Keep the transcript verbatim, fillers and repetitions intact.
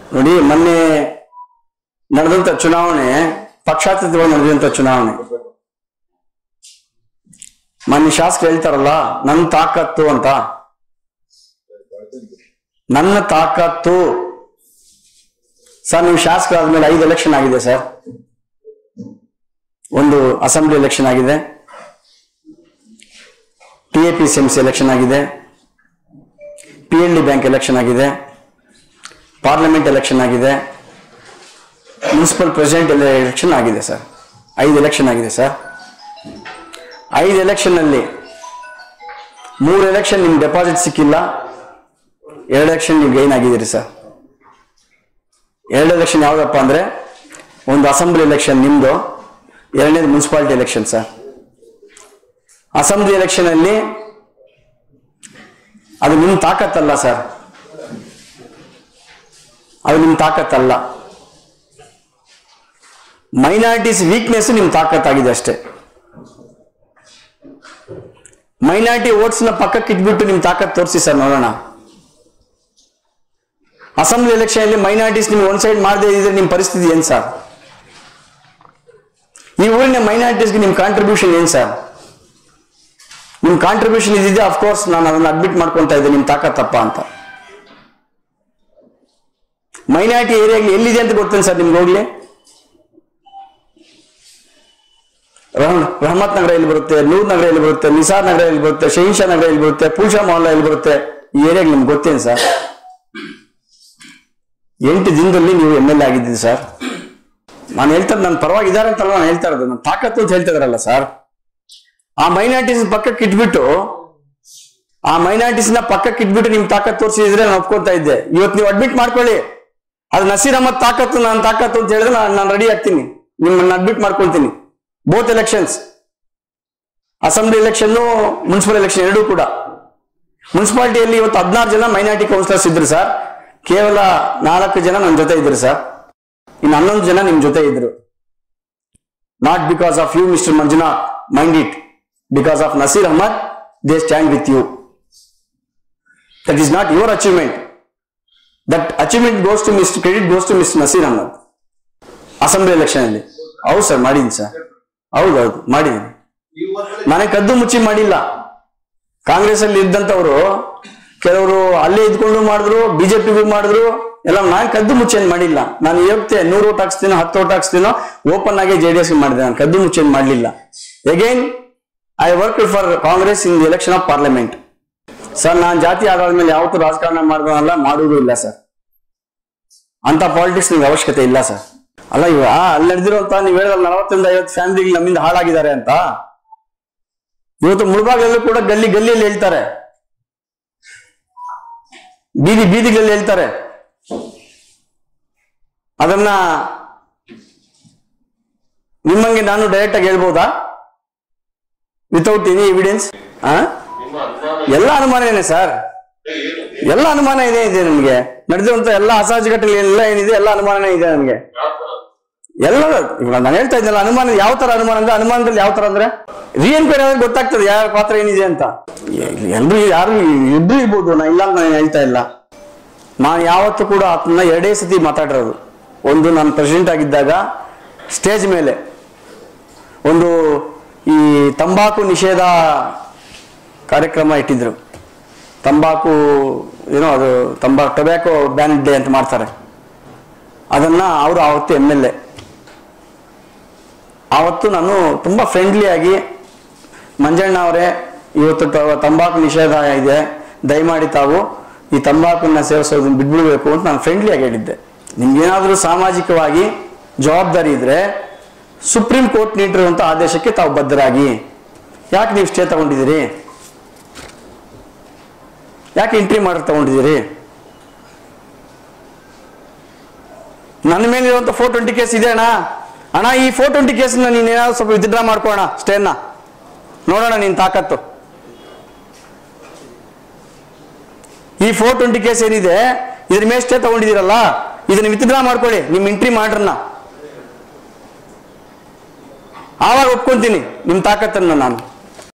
ನೋಡಿ, ಮೊನ್ನೆ ನಡೆದಂತ ಚುನಾವಣೆ ಪಕ್ಷಾತೀತವಾಗಿ ನಡೆದಂತ ಚುನಾವಣೆ. ಮೊನ್ನೆ ಶಾಸಕರು ಹೇಳ್ತಾರಲ್ಲ ನನ್ನ ತಾಕತ್ತು ಅಂತ. ನನ್ನ ತಾಕತ್ತು ಸರ್, ನೀವು ಶಾಸಕರಾದ್ಮೇಲೆ ಐದು ಎಲೆಕ್ಷನ್ ಆಗಿದೆ ಸರ್. ಒಂದು ಅಸೆಂಬ್ಲಿ ಎಲೆಕ್ಷನ್ ಆಗಿದೆ, T A P C M C election ಆಗಿದೆ, P L D bank election ಆಗಿದೆ, ಪಾರ್ಲಿಮೆಂಟ್ ಎಲೆಕ್ಷನ್ ಆಗಿದೆ, ಮುನ್ಸಿಪಲ್ ಪ್ರೆಸಿಡೆಂಟ್ ಎಲೆಕ್ಷನ್ ಆಗಿದೆ ಸರ್. ಐದು ಎಲೆಕ್ಷನ್ ಆಗಿದೆ ಸರ್. ಐದು ಎಲೆಕ್ಷನ್ ಅಲ್ಲಿ ಮೂರು ಎಲೆಕ್ಷನ್ ನಿಮ್ಗೆ ಡೆಪಾಸಿಟ್ ಸಿಕ್ಕಿಲ್ಲ, ಎರಡು ಎಲೆಕ್ಷನ್ ನೀವು ಗೈನ್ ಆಗಿದ್ದೀರಿ ಸರ್. ಎರಡು ಎಲೆಕ್ಷನ್ ಯಾವ್ದಪ್ಪ ಅಂದ್ರೆ, ಒಂದು ಅಸೆಂಬ್ಲಿ ಎಲೆಕ್ಷನ್ ನಿಮ್ದು, ಎರಡನೇದು municipality election sir. Assembly election ಅಲ್ಲಿ ಅದು ನಿಮ್ ತಾಕತ್ತಲ್ಲ ಸರ್, ಅದು ನಿಮ್ ತಾಕತ್ತಲ್ಲ. ಮೈನಾರಿಟೀಸ್ ವೀಕ್ನೆಸ್ ನಿಮ್ ತಾಕತ್ತಾಗಿದೆ ಅಷ್ಟೇ. ಮೈನಾರಿಟಿ ವೋಟ್ಸ್ ನ ಪಕ್ಕಕ್ಕೆ ಇಟ್ಬಿಟ್ಟು ನಿಮ್ ತಾಕತ್ ತೋರಿಸಿ ಸರ್, ನೋಡೋಣ. ಅಸೆಂಬ್ಲಿ ಎಲೆಕ್ಷನ್ ಅಲ್ಲಿ ಮೈನಾರಿಟೀಸ್ ನಿಮ್ಗೆ ಒಂದ್ ಸೈಡ್ ಮಾಡದೇ ಇದ್ರೆ ನಿಮ್ ಪರಿಸ್ಥಿತಿ ಏನ್ ಸರ್? ಈ ಊರಿನ ಮೈನಾರಿಟೀಸ್ಗೆ ನಿಮ್ ಕಾಂಟ್ರಿಬ್ಯೂಷನ್ ಏನ್ ಸರ್? ನಿಮ್ ಕಾಂಟ್ರಿಬ್ಯೂಷನ್ ಇದಿದೆ, ಅಫ್ಕೋರ್ಸ್ ನಾನು ಅದನ್ನ ಅಡ್ಮಿಟ್ ಮಾಡ್ಕೊಂತ ಇದ್ದೆ, ನಿಮ್ ತಾಕತ್ತಪ್ಪ ಅಂತ. ಮೈನಾರಿಟಿ ಏರಿಯಾಗ್ಲಿ ಎಲ್ಲಿದೆ ಅಂತ ಗೊತ್ತೇನು ಸರ್ ನಿಮ್ಗೆ? ಹೋಗ್ಲಿ, ರಹಮತ್ ನಗರ ಎಲ್ಲಿ ಬರುತ್ತೆ, ನೂರ್ ನಗರ ಎಲ್ಲಿ ಬರುತ್ತೆ, ನಿಸಾರ್ ನಗರ ಎಲ್ಲಿ ಬರುತ್ತೆ, ಶಹಿನ್ಶಾ ನಗರ ಎಲ್ಲಿ ಬರುತ್ತೆ, ಪೂಲ್ಶಾ ಮೊಹಲ್ಲಾ ಎಲ್ಲಿ ಬರುತ್ತೆ, ಈ ಏರಿಯಾಗೆ ನಿಮ್ಗೆ ಗೊತ್ತೇನು ಸರ್? ಎಂಟು ದಿನದಲ್ಲಿ ನೀವು ಎಮ್ ಎಲ್ ಎ ಆಗಿದ್ದೀರಿ ಸರ್. ನಾನು ಹೇಳ್ತಾರೆ ನನ್ನ ಪರವಾಗಿದ್ದಾರೆ ಅಂತಲ್ಲ ನಾನು ಹೇಳ್ತಾ ಇರೋದು, ನನ್ನ ತಾಕತ್ತು ಅಂತ ಹೇಳ್ತಾ ಇದಾರಲ್ಲ ಸರ್. ಆ ಮೈನಾರಿಟೀಸ್ ಪಕ್ಕಕ್ಕೆ ಇಟ್ಬಿಟ್ಟು ಆ ಮೈನಾರಿಟೀಸ್ ನ ಪಕ್ಕಕ್ಕೆ ಇಟ್ಬಿಟ್ಟು ನಿಮ್ ತಾಕತ್ ತೋರಿಸಿದ್ರೆ ನಾನು ಒಪ್ಕೊಂತಾ ಇದ್ದೆ. ಇವತ್ತು ನೀವು ಅಡ್ಮಿಟ್ ಮಾಡ್ಕೊಳ್ಳಿ, ಅದು ನಸೀರ್ ಅಹಮದ್ ತಾಕತ್ತು, ನಾನು ತಾಕತ್ತು ಅಂತ ಹೇಳಿದ್ರೆ ನಾನು ನಾನು ರೆಡಿ ಆಗ್ತೀನಿ, ನಿಮ್ಮನ್ನ ಅಡ್ಮಿಟ್ ಮಾಡ್ಕೊಳ್ತೀನಿ. Both elections, assembly election, municipal election ಎರಡೂ ಕೂಡ. ಮುನ್ಸಿಪಾಲಿಟಿಯಲ್ಲಿ ಇವತ್ತು ಹದಿನಾರು ಜನ ಮೈನಾರಿಟಿ ಕೌನ್ಸಿಲರ್ಸ್ ಇದ್ರು ಸರ್, ಕೇವಲ ನಾಲ್ಕು ಜನ ನನ್ನ ಜೊತೆ ಇದ್ರು ಸರ್, ಇನ್ನು ಹನ್ನೊಂದು ಜನ ನಿಮ್ ಜೊತೆ ಇದ್ರು. Not because of you mister Manjunath, mind it, because of Naseer Ahmed they stand with you. That is not your achievement, that achievement goes to mister credit goes to mister Naseer Ahmed. Assembly election ಅಲ್ಲಿ ಹೌದು ಸರ್ ಮಾಡಿದ್ದೀನಿ sir, ಹೌದೌದು ಮಾಡಿದ್ದೀನಿ. ನನಗೆ ಕದ್ದು ಮುಚ್ಚಿ ಮಾಡಿಲ್ಲ. ಕಾಂಗ್ರೆಸ್ ಅಲ್ಲಿ ಇದ್ದಂತವ್ರು ಕೆಲವರು ಅಲ್ಲೇ ಇದ್ಕೊಂಡು ಮಾಡಿದ್ರು, ಬಿಜೆಪಿಗೂ ಮಾಡಿದ್ರು ಎಲ್ಲ. ನಾನು ಕದ್ದು ಮುಚ್ಚೇನ್ ಮಾಡಿಲ್ಲ. ನಾನು ಹೇಳ್ತೆ ನೂರು ಓಟ್ ಹಾಕ್ಸ್ತೀನೋ ಹತ್ತು ಓಟ್ ಹಾಕ್ಸ್ತೀನೋ ಓಪನ್ ಆಗಿ ಜೆ ಡಿ ಎಸ್ ಮಾಡಿದೆ, ನಾನು ಕದ್ದು ಮುಚ್ಚೇನ್ ಮಾಡ್ಲಿಲ್ಲ. Again I work for Congress in the election of parliament. Sir, ನಾನು ಜಾತಿ ಆಧಾರದ ಯಾವತ್ತೂ ರಾಜಕಾರಣ ಮಾಡಿದವಲ್ಲ, ಮಾಡುವುದೂ ಇಲ್ಲ ಸರ್. ಅಂತ ಪಾಲಿಟಿಕ್ಸ್ ನಿಮ್ಗೆ ಅವಶ್ಯಕತೆ ಇಲ್ಲ ಸರ್. ಅಲ್ಲ, ಇವ ಅಲ್ಲಿ ನಡೆದಿರುವಂತ ನೀವು ಹೇಳಿದ್ರೆ ನಲವತ್ತರಿಂದ ಐವತ್ತು ಫ್ಯಾಮಿಲಿ ನಮ್ಮಿಂದ ಹಾಳಾಗಿದ್ದಾರೆ ಅಂತ. ಇವತ್ತು ಮುಳಬಾಗಲ್ಲೂ ಕೂಡ ಗಲ್ಲಿ ಗಲ್ಲಿಯಲ್ಲಿ ಹೇಳ್ತಾರೆ, ಬೀದಿ ಬೀದಿಗಳಲ್ಲಿ ಹೇಳ್ತಾರೆ. ಅದನ್ನ ನಿಮ್ಮಂಗೆ ನಾನು ಡೈರೆಕ್ಟ್ ಆಗಿ ಹೇಳ್ಬೋದಾ ವಿತೌಟ್ ಎನಿ ಎವಿಡೆನ್ಸ್? ಎಲ್ಲ ಅನುಮಾನ ಇದೆ ಸರ್, ಎಲ್ಲ ಅನುಮಾನ ಇದೆ ಇದೆ ನಮ್ಗೆ. ನಡೆದಿರುವಂತ ಎಲ್ಲ ಅಸಹಜ ಘಟನೆ ಎಲ್ಲ ಏನಿದೆ ಎಲ್ಲ ಅನುಮಾನನೇ ಇದೆ ನಮ್ಗೆ. ಎಲ್ಲ ಇವಾಗ ನಾನು ಹೇಳ್ತಾ ಇದ್ದಲ್ಲ, ಅನುಮಾನ ಯಾವ ತರ ಅನುಮಾನ ಅಂದ್ರೆ, ಅನುಮಾನದಲ್ಲಿ ಯಾವ ತರ ಅಂದ್ರೆ ರಿ ಎನ್ಕ್ವೈರಿ ಆದ್ರೆ ಗೊತ್ತಾಗ್ತದೆ ಯಾರ ಪಾತ್ರ ಏನಿದೆ ಅಂತ. ಎಲ್ರು ಯಾರು ಇಬ್ರು ಇರ್ಬೋದು, ನಾ ಇಲ್ಲ ನಾನು ಹೇಳ್ತಾ ಇಲ್ಲ. ನಾನು ಯಾವತ್ತೂ ಕೂಡ ಆತನ ಎರಡೇ ಸತಿ ಮಾತಾಡಿರೋದು. ಒಂದು ನಾನು ಪ್ರೆಸಿಡೆಂಟ್ ಆಗಿದ್ದಾಗ ಸ್ಟೇಜ್ ಮೇಲೆ ಒಂದು ಈ ತಂಬಾಕು ನಿಷೇಧ ಕಾರ್ಯಕ್ರಮ ಇಟ್ಟಿದ್ರು. ತಂಬಾಕು ಏನೋ ಅದು ತಂಬಾಕು ಟೊಬ್ಯಾಕೋ ಬ್ಯಾನ್ ಡೇ ಅಂತ ಮಾಡ್ತಾರೆ. ಅದನ್ನ ಅವರು ಆವತ್ತು ಎಮ್ ಎಲ್ ಎ. ಆವತ್ತು ನಾನು ತುಂಬಾ ಫ್ರೆಂಡ್ಲಿ ಆಗಿ, ಮಂಜಣ್ಣ ಅವರೇ ಇವತ್ತು ತಂಬಾಕು ನಿಷೇಧ ಇದೆ, ದಯಮಾಡಿ ತಾವು ಈ ತಂಬಾಕನ್ನ ಸೇವಿಸೋದನ್ನ ಬಿಡ್ಬಿಡ್ಬೇಕು ಅಂತ ನಾನು ಫ್ರೆಂಡ್ಲಿ ಆಗಿ ಹೇಳಿದ್ದೆ. ನಿಮ್ಗೇನಾದ್ರೂ ಸಾಮಾಜಿಕವಾಗಿ ಜವಾಬ್ದಾರಿ ಇದ್ರೆ ಸುಪ್ರೀಂ ಕೋರ್ಟ್ ನೀಡಿರುವಂತ ಆದೇಶಕ್ಕೆ ತಾವು ಬದ್ಧರಾಗಿ. ಯಾಕೆ ನೀವು ಸ್ಟೇ ತಗೊಂಡಿದ್ದೀರಿ? ಯಾಕೆ ಎಂಟ್ರಿ ಮಾಡಿ ತಗೊಂಡಿದ್ದೀರಿ? ನನ್ನ ಮೇಲಿರುವಂತ ಫೋರ್ ಟ್ವೆಂಟಿ ಕೇಸ್ ಇದೆ ಅಣ್ಣ. ಅಣ್ಣ, ಈ ಫೋರ್ ಟ್ವೆಂಟಿ ಕೇಸ್ನ ನೀನ್ ಏನಾದ್ರು ಸ್ವಲ್ಪ ವಿತ್ಡ್ರಾ ಮಾಡ್ಕೋಣ, ಸ್ಟೇನ ನೋಡೋಣ ನಿನ್ ತಾಕತ್ತು. ಈ ಫೋರ್ ಟ್ವೆಂಟಿ ಕೇಸ್ ಏನಿದೆ ಇದ್ರ ಮೇಲೆ ಸ್ಟೇ ತಗೊಂಡಿದ್ದೀರಲ್ಲ, ಇದನ್ನ ವಿತ್ಡ್ರಾ ಮಾಡ್ಕೊಳ್ಳಿ, ನಿಮ್ ಎಂಟ್ರಿ ಮಾಡ್ರನ್ನ. ಆವಾಗ ಒಪ್ಕೊಂತೀನಿ ನಿಮ್ ತಾಕತ್ತನ್ನ ನಾನು.